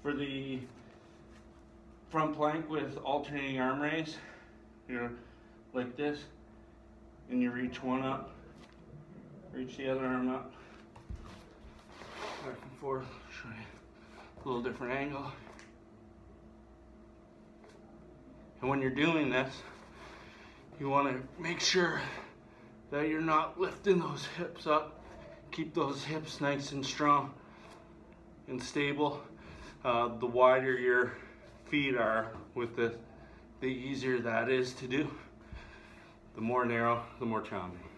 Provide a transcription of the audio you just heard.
For the front plank with alternating arm raise, you're like this, and you reach one up, reach the other arm up, back and forth, show you a little different angle. And when you're doing this, you want to make sure that you're not lifting those hips up. Keep those hips nice and strong and stable. The wider your feet are with this, the easier that is to do. The more narrow, the more challenging.